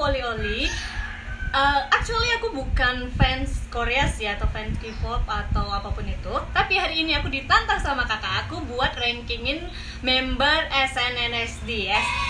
Oli. Actually aku bukan fans Korea sih atau fans K-pop atau apapun itu. Tapi hari ini aku ditantang sama kakak aku buat rankingin member SNSD.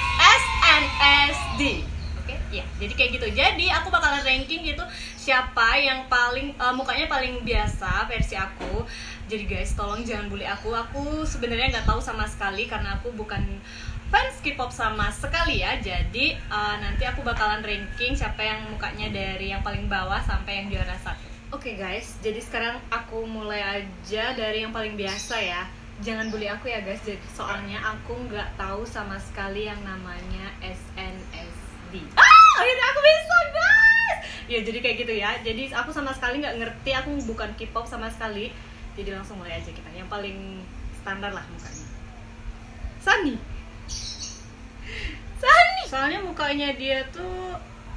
Oke, ya. Jadi kayak gitu. Jadi aku bakalan ranking gitu siapa yang paling mukanya paling biasa versi aku. Jadi guys, tolong jangan bully aku. Aku sebenarnya nggak tahu sama sekali karena aku bukan fans K-pop sama sekali ya. Jadi nanti aku bakalan ranking siapa yang mukanya dari yang paling bawah sampai yang juara 1. Oke guys, jadi sekarang aku mulai aja dari yang paling biasa ya. Jangan bully aku ya guys, jadi soalnya aku nggak tahu sama sekali yang namanya SNSD. Akhirnya aku bisa guys. Ya jadi kayak gitu ya. Jadi aku sama sekali nggak ngerti, aku bukan K-pop sama sekali. Jadi langsung mulai aja kita. Yang paling standar lah mukanya. Sunny. Soalnya mukanya dia tuh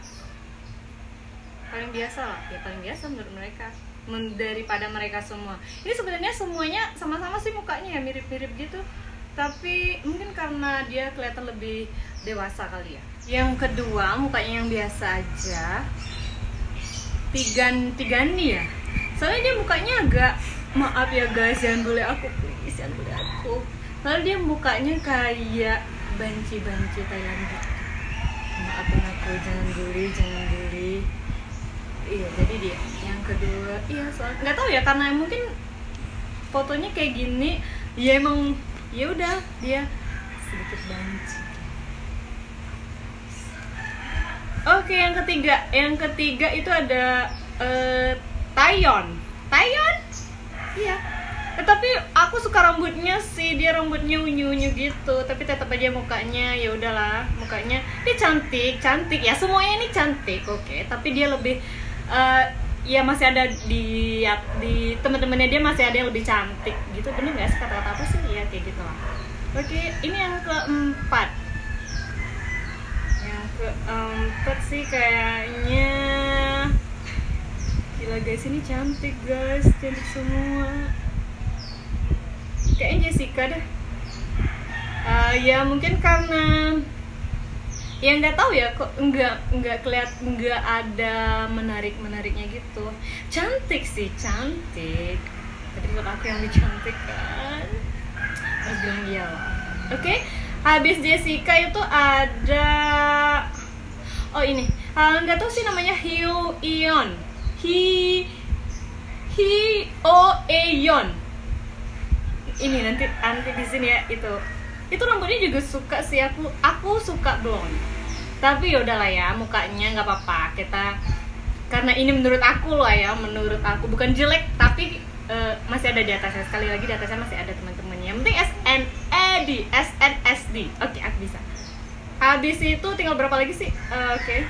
paling biasa lah. Ya paling biasa menurut mereka. Daripada mereka semua. Ini sebenarnya semuanya sama-sama sih mukanya ya, mirip-mirip gitu. Tapi mungkin karena dia kelihatan lebih dewasa kali ya. Yang kedua mukanya yang biasa aja. Tigani ya. Soalnya dia mukanya agak, maaf ya guys, jangan bully aku please, jangan bully aku. Soalnya dia mukanya kayak banci-banci Thailand gitu. Maafin aku, jangan bully. Iya, jadi dia. Yang kedua, iya soalnya nggak tahu ya, karena mungkin fotonya kayak gini, ya emang ya udah dia sedikit banci. Oke, yang ketiga itu ada Taeyeon. Iya. Tapi aku suka rambutnya sih, dia rambutnya unyu-unyu gitu. Tapi tetap aja mukanya, ya udahlah, mukanya dia cantik ya, semuanya ini cantik, oke. Tapi dia lebih ya masih ada di teman-temannya dia masih ada yang lebih cantik gitu. Bener nggak sih kata-kata apa sih ya, kayak gitu lah. Oke, ini yang keempat. Yang keempat sih kayaknya, gila guys, ini cantik guys, cantik semua. Kayaknya Jessica deh. Ya mungkin karena ya nggak tahu ya, kok nggak ada menariknya gitu. Cantik sih, cantik. Tapi buat aku yang lebih cantik kan, harus bilang iya lah. Oke, habis Jessica itu ada, oh ini nggak tahu sih namanya, Hyo-eon. Ini nanti di sini ya, itu rambutnya juga suka sih, aku suka blonde. Tapi yaudahlah ya, mukanya nggak apa-apa kita, karena ini menurut aku loh ya, menurut aku bukan jelek, tapi masih ada di atasnya. Sekali lagi di atasnya masih ada teman-temannya. Yang penting SNSD. Oke, aku bisa. Habis itu tinggal berapa lagi sih? Oke.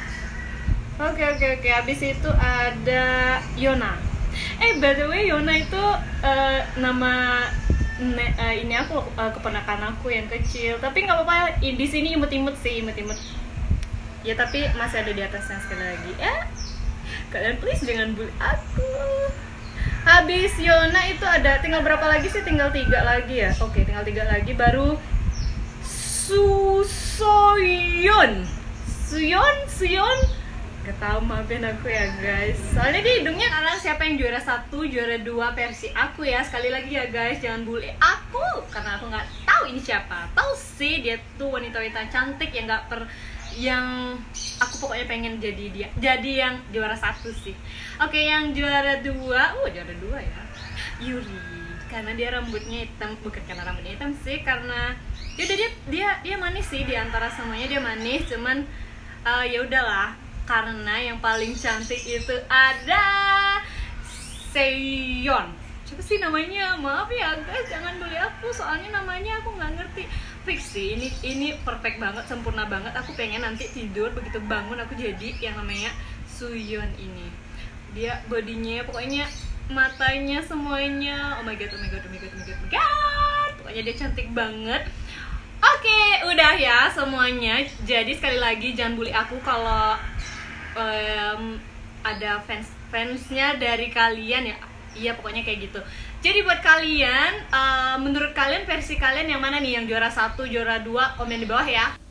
Habis itu ada Yona. By the way, Yona itu nama ini aku keponakan aku yang kecil. Tapi nggak apa-apa, di sini imut-imut. Ya tapi masih ada di atasnya. Sekali lagi kalian please jangan bully aku. Habis Yona itu ada, tinggal berapa lagi sih? Tinggal 3 lagi ya. Oke, tinggal 3 lagi baru Suyeon. Gak tau, maafin aku ya guys, soalnya dia hidungnya. Sekarang siapa yang juara 1, juara 2 versi aku ya. Sekali lagi ya guys, jangan bully aku karena aku nggak tahu ini siapa. Tahu sih dia tuh wanita-wanita cantik yang yang aku pokoknya pengen jadi dia, jadi yang juara 1 sih. Oke, yang juara 2, juara 2 ya, Yuri. Karena dia rambutnya hitam, bukan karena rambutnya hitam sih, karena dia manis sih, di antara semuanya dia manis. Cuman ya udahlah, karena yang paling cantik itu ada Seyeon. Siapa sih namanya? Maaf ya guys, jangan bully aku, soalnya namanya aku nggak ngerti. Fix sih, ini perfect banget, sempurna banget. Aku pengen nanti tidur, begitu bangun aku jadi yang namanya Suyeon ini. Dia bodinya, pokoknya matanya semuanya, oh my god. Pokoknya dia cantik banget. Oke, udah ya semuanya. Jadi sekali lagi jangan bully aku kalau ada fansnya dari kalian ya. Iya, pokoknya kayak gitu. Jadi buat kalian, menurut kalian versi kalian yang mana nih? Yang juara 1, juara 2, komen di bawah ya.